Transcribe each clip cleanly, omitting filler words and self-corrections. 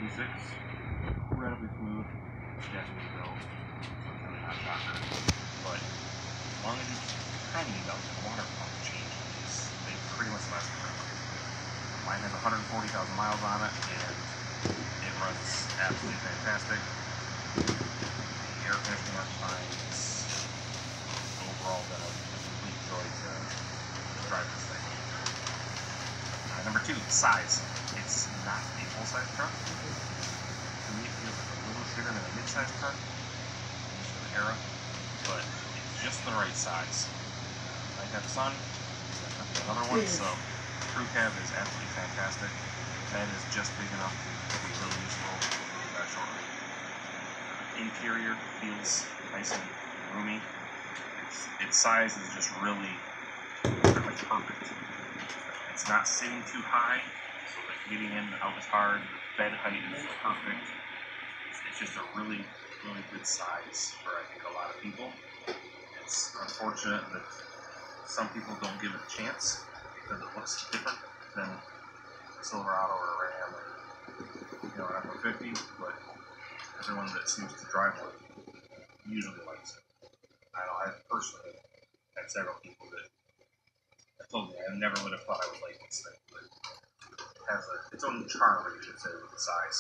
V6, incredibly smooth, definitely built, so it's really not shocker. But as long as you timing belt and water pump changes, they pretty much last forever. Mine has 140,000 miles on it, and it runs absolutely fantastic. The air conditioning works fine. It's overall been a complete joy to drive this thing. Number 2, size. It's not a full-size truck. To me, it feels like a little bigger than a mid-size truck, just for the era, but it's just the right size. I have a son, another one, so the crew cab is absolutely fantastic. That is just big enough to be really useful shortly. Interior feels nice and roomy. Its size is just really pretty much perfect. It's not sitting too high, so that getting in and out is hard. The bed height is perfect. It's just a really, really good size for, I think, a lot of people. It's unfortunate that some people don't give it a chance because it looks different than a Silverado or a Ram or, an F-150, but everyone that seems to drive one usually likes it. I know I personally had several people that told me I never would have thought I would like this thing, but it has its own charm, I should say, with the size.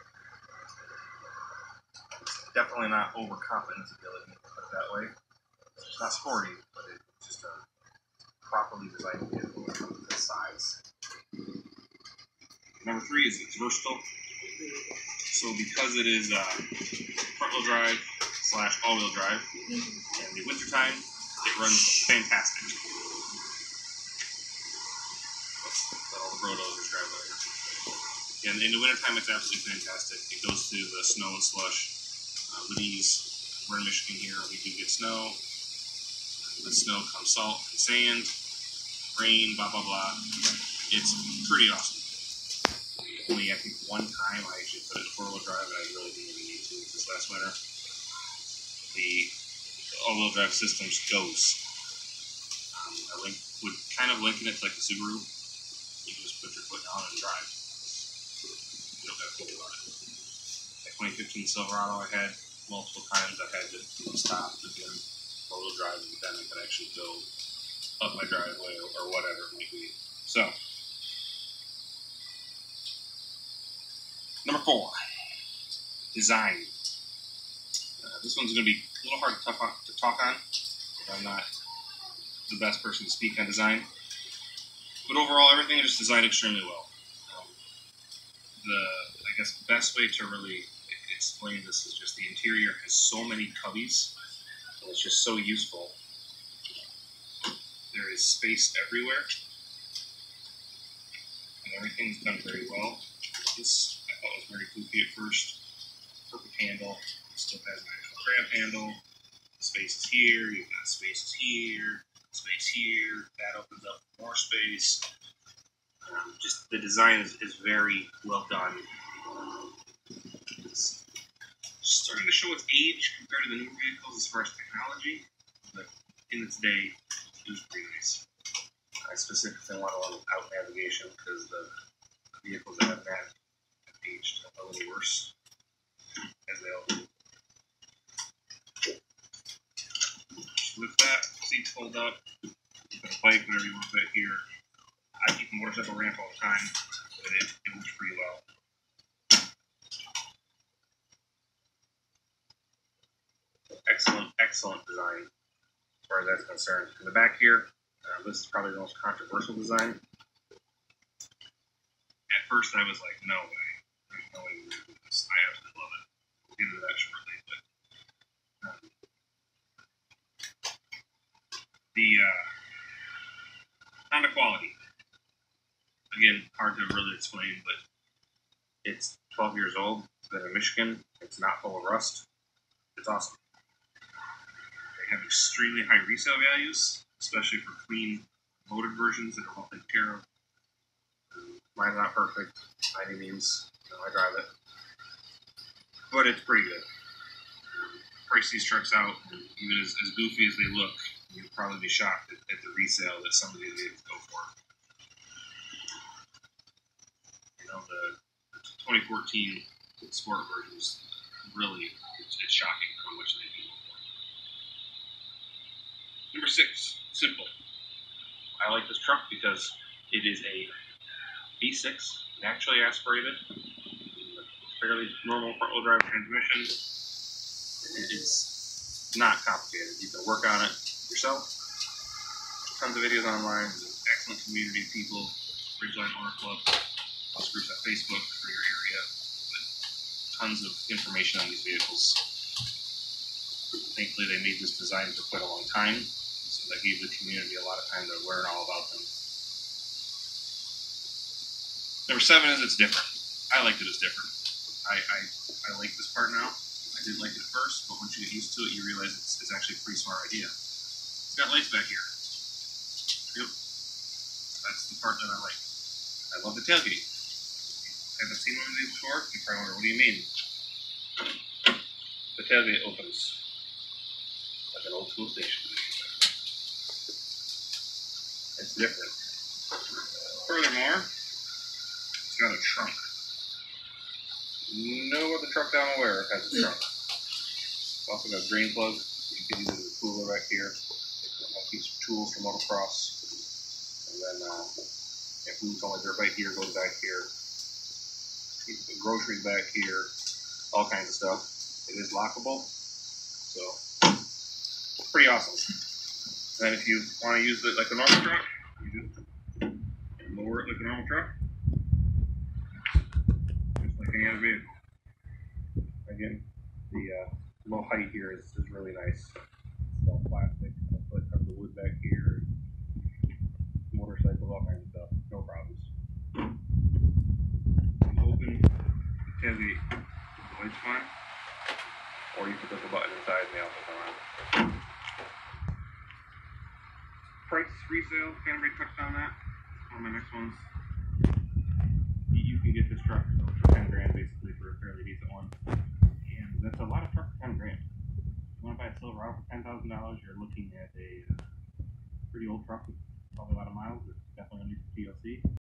It's definitely not overconfidence ability, put it that way. It's not sporty, but it's just a properly designed vehicle when it comes to the size. Number 3 is it's versatile. So because it is front-wheel drive / all-wheel drive, in the wintertime, it runs fantastic. Let all the brodozers drive later. And in the wintertime, it's absolutely fantastic. It goes through the snow and slush with ease. We're in Michigan here. We do get snow. With snow comes salt and sand, rain, blah, blah, blah. It's pretty awesome. Only, I think, one time I actually put it in four-wheel drive, and I really didn't even need to this last winter. The all-wheel drive systems goes. I would kind of liken it to like a Subaru. You just put your foot down and drive. You don't have to think about it. That 2015 Silverado I had multiple times. I had to stop again, four-wheel drive, and then I could actually go up my driveway or whatever it might be. So, number 4, design. This one's going to be a little hard to talk on. I'm not the best person to speak on design. But overall, everything is designed extremely well. I guess the best way to really explain this is just the interior has so many cubbies, and it's just so useful. There is space everywhere, and everything's done very well. This I thought was very goofy at first. Perfect handle. It still has an actual grab handle. Space is here. You've got spaces here. Space here. That opens up more space. Just the design is very well done. It's starting to show its age compared to the newer vehicles as far as technology, but in its day, it was pretty nice. I specifically want one without navigation because the vehicles that have nav have aged a little worse, as they all do. With that, seats fold up, you put a bike, whatever you want to put here. I keep a motorcycle ramp all the time, but it works pretty well. Excellent design as far as that's concerned. In the back here, this is probably the most controversial design. At first, I was like, no way. There's no way we're going to do this. I absolutely love it. We'll get into that shortly. But the Honda quality. Again, hard to really explain, but it's 12 years old. It's been in Michigan. It's not full of rust. It's awesome. They have extremely high resale values, especially for clean, motored versions that are well taken care of. Mine's not perfect by any means. I drive it. But it's pretty good. Price these trucks out, and even as goofy as they look, you'll probably be shocked at the resale that some of these vehicles go for. The 2014 The sport version is really, it's shocking how much they do. Number 6, simple. I like this truck because it is a V6, naturally aspirated, fairly normal front-wheel drive transmission. It's not complicated. You can work on it yourself. Tons of videos online. There's an excellent community of people. Ridgeline Owner Club. Lots of groups on Facebook for your area. Tons of information on these vehicles. Thankfully, they made this design for quite a long time, so that gave the community a lot of time to learn all about them. Number 7 is it's different. I like that it's different. I like this part now. I didn't like it at first, but once you get used to it, you realize it's actually a pretty smart idea. It's got lights back here. Yep. That's the part that I like. I love the tailgate. I haven't seen one of these before. You probably wonder, what do you mean? The tailgate opens like an old school station. It's different. Furthermore, it's got a trunk. No other truck that I'm aware of has a trunk. It's also got a drain plug. You can use it as a cooler back here. Keep some tools for motocross. And then if we call it dirt bike here, goes back here. Keep the groceries back here. All kinds of stuff. It is lockable. So, it's pretty awesome. And then if you want to use it like a normal truck, you just lower it like a normal truck. Just like any other vehicle. Again, the low height here is really nice. It's all plastic. I put a couple of wood back here. Motorcycles, all kinds of stuff. No problems. You open tailgate, the light's fine. Or you can click a button inside and they also come on. Price resale, Canterbury touched on that. One of my next ones. You can get this truck for 10 grand basically for a fairly decent one. And that's a lot of truck for 10 grand. If you want to buy a Silverado for $10,000, you're looking at a pretty old truck with probably a lot of miles. It's definitely going to need some TLC.